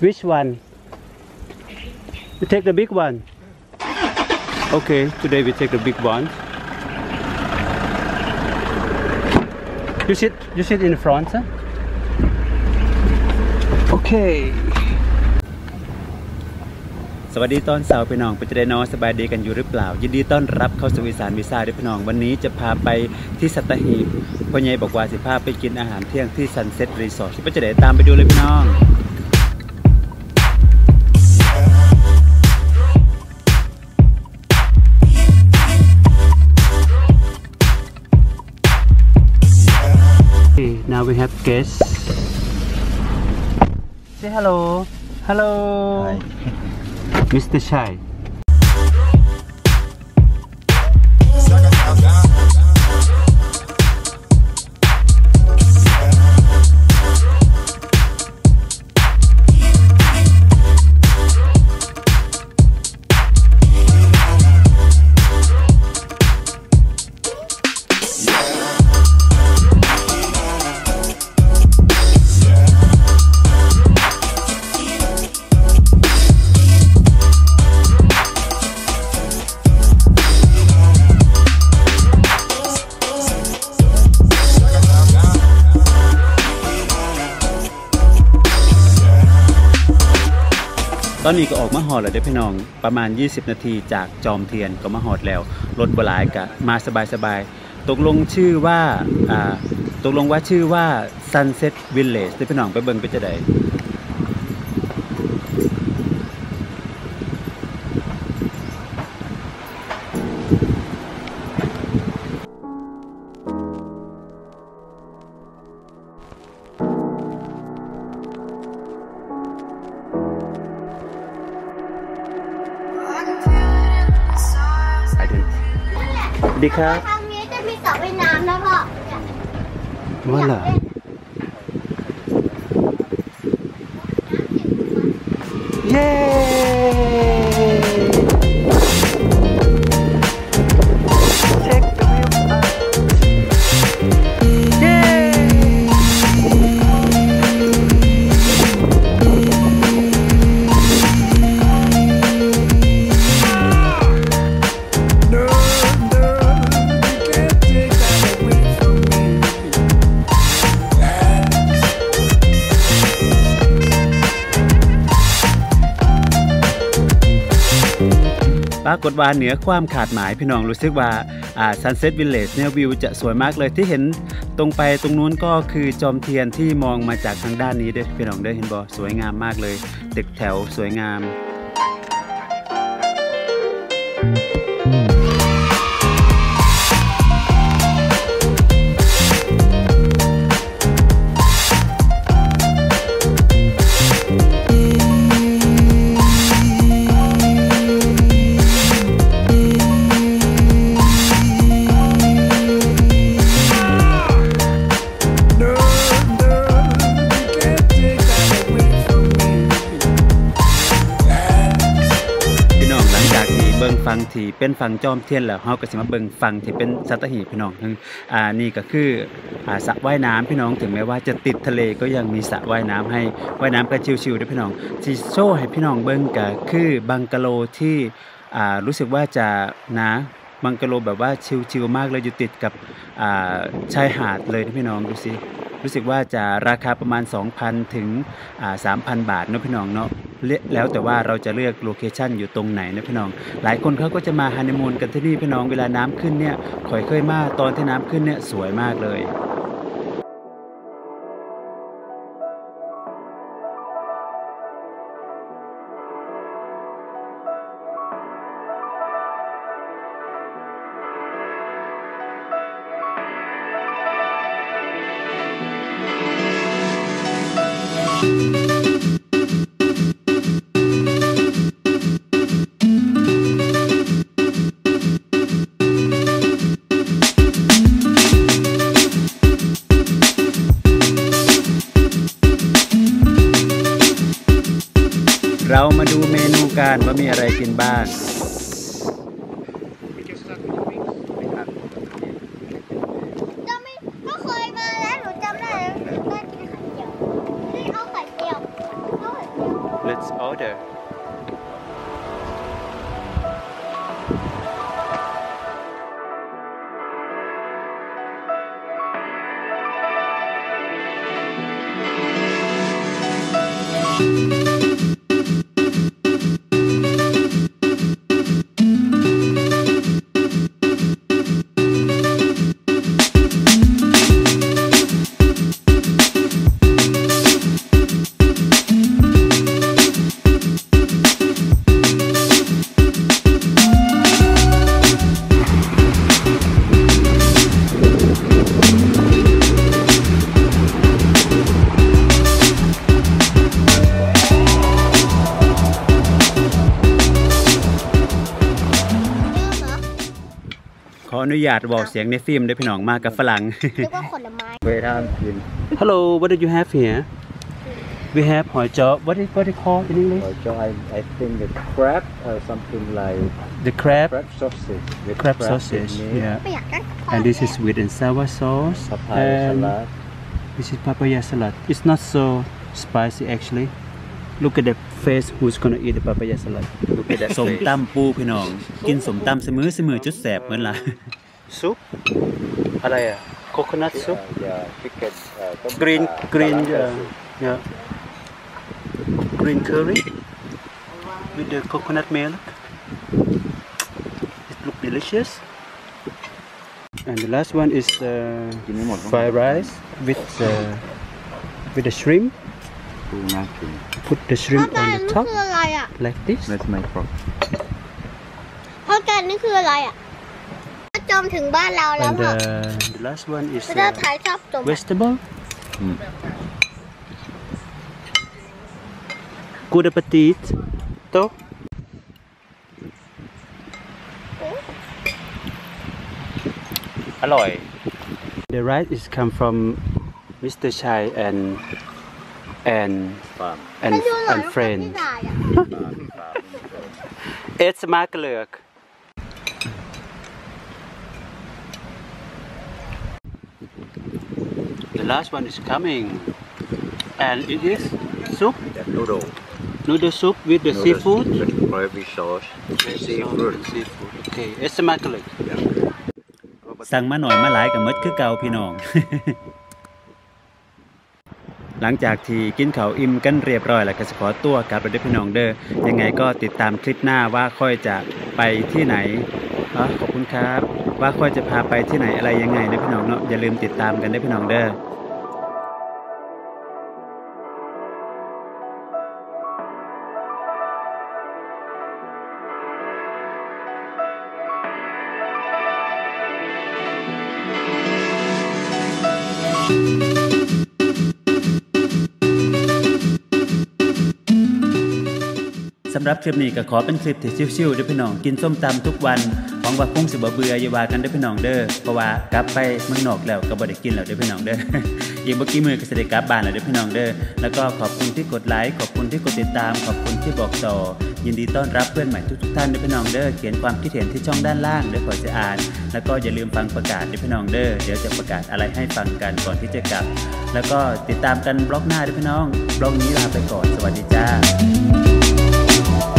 Which one? We take the big one. Okay, today we take the big one. You sit in front, huh? Okay. สวัสดีตอนเสาร์พี่น้องเป็นจะได้นอนสบายดีกันอยู่หรือเปล่ายินดีต้อนรับเข้าสู่อีสานวิซ่าด้วยพี่น้องวันนี้จะพาไปที่สัตหีบพ่อใหญ่บอกว่าสิพาไปกินอาหารเที่ยงที่ซันเซ็ตรีสอร์ทเป็นจะได้ตามไปดูเลยพี่น้องNow we have guests. Say hello. Hello. Hi. Mr. Chai.ตอนนี้ก็ออกมาหอดแล้วได้พี่น้องประมาณ20นาทีจากจอมเทียนก็มาหอดแล้วรถบหลายกะมาสบายๆตกลงชื่อว่าSunset Village ได้พี่น้องไปเบิ่งไปจะได้ดีครับทางนี้จะมีสระว่ายน้ำนะพ่อว่าเหรอเย้เช็คกับวิวเย้ปรากฏว่าเหนือความขาดหมายพี่น้องรู้สึกว่าSunset Village เนี่ยวิวจะสวยมากเลยที่เห็นตรงไปตรงนู้นก็คือจอมเทียนที่มองมาจากทางด้านนี้ด้วยพี่น้องได้เห็นบ่สวยงามมากเลยตึกแถวสวยงามฟังที่เป็นฝั่งจอมเทียนแล้วเฮาก็สิมาเบิ่งฝั่งที่เป็นสัตหีบพี่น้องนี่ก็คือสระว่ายน้ำพี่น้องถึงแม้ว่าจะติดทะเลก็ยังมีสระว่ายน้ำให้ว่ายน้ำกันชิวๆด้วยพี่น้องที่โชว์ให้พี่น้องเบิ่งก็คือบังกะโลที่รู้สึกว่าจะนะบังกะโลแบบว่าชิวๆมากเลยอยู่ติดกับชายหาดเลยนะพี่น้องดูสิรู้สึกว่าจะราคาประมาณ 2,000 ถึง 3,000 บาทนะพี่น้องเนาะแล้วแต่ว่าเราจะเลือกโลเคชั่นอยู่ตรงไหนนะพี่น้องหลายคนเขาก็จะมาฮันนีมูนกันที่นี่พี่น้องเวลาน้ำขึ้นเนี่ยข่อยเคยมาตอนที่น้ำขึ้นเนี่ยสวยมากเลยเรามาดูเมนูกันว่ามีอะไรกินบ้างได้กินไข่เจียวได้เอาไข่เจียวออนุญาตบอกเสียงในฟิล์มด้วยพี่น้องมากับฝรั่งนึกว่าผลไม้เวทามกิน Hello what do you have here We have หอยจ้อ what it called in English so I think the crab or something like The crab crab sausage with crab in sausage it, yeah ไม่อยากได้ and this is sweet and sour sauce papaya and salad this is papaya salad it's not so spicy actually Look at the face who's gonna eat the papaya salad Look at that สมตำปูพี่น้องกินสมตำเสมอจุดแสบเหมือนล่ะ ซุปอะไรอ่ะ coconut soup yeah chicken green yeah green curry with the coconut milk it look delicious and the last one is กินไม่หมด fried rice with the shrimp ดูน่ากิน put the พ่อ shrimp แก on นี่ the คือ top อะไรอ่ะ like this That's my crop พ่อแกนี่คืออะไรอ่ะจมถึงบ้านเราแล้ว and พ่อ the last one is ประเทศไทยชอบจม vegetable good appetit โตอร่อย The rice is come from Mr. Chai and ฟาร์มไปดูหน่อย and friend ที่ไหนอ่ะ It's มากเลือก The last one is coming and it is soup noodle soup with the seafood gravy sauce seafood Okay it's มากเลือกสั่งมาหน่อยมาหลายกับมดคือเก่าพี่น้อง หลังจากที่กินข้าวอิ่มกันเรียบร้อยแล้วก็จะขอตัวกลับไปด้วยพี่น้องเด้อยังไงก็ติดตามคลิปหน้าว่าค่อยจะไปที่ไหนขอบคุณครับว่าค่อยจะพาไปที่ไหนอะไรยังไงนะพี่น้องเนาะอย่าลืมติดตามกันด้วยพี่น้องเด้อสำหรับคลิปนี้ก็ขอเป็นคลิปที่ชิวๆด้วยพี่น้องกินส้มตำทุกวันหวังว่าคงสิบ่เบื่ออย่าว่ากันด้วยพี่น้องเด้อเพราะว่ากลับไปเมืองนอกแล้วก็บ่ได้กินแล้วด้วยพี่น้องเด้อ อีกบ่กี่มื้อก็สิได้กลับบ้านแล้วด้วยพี่น้องเด้อแล้วก็ขอบคุณที่กดไลค์ขอบคุณที่กดติดตามขอบคุณที่บอกต่อยินดีต้อนรับเพื่อนใหม่ทุกท่านด้วยพี่น้องเด้อเขียนความคิดเห็นที่ช่องด้านล่างเดี๋ยวขอจะอ่านแล้วก็อย่าลืมฟังประกาศด้วยพี่น้องเด้อเดี๋ยวจะประกาศอะไรให้ฟังกันก่อนที่จะกลับแล้วก็ติดตามกันบล็อกหน้าด้วยพี่น้องบล็อกนี้ลาไปก่อนสวัสดีจ้า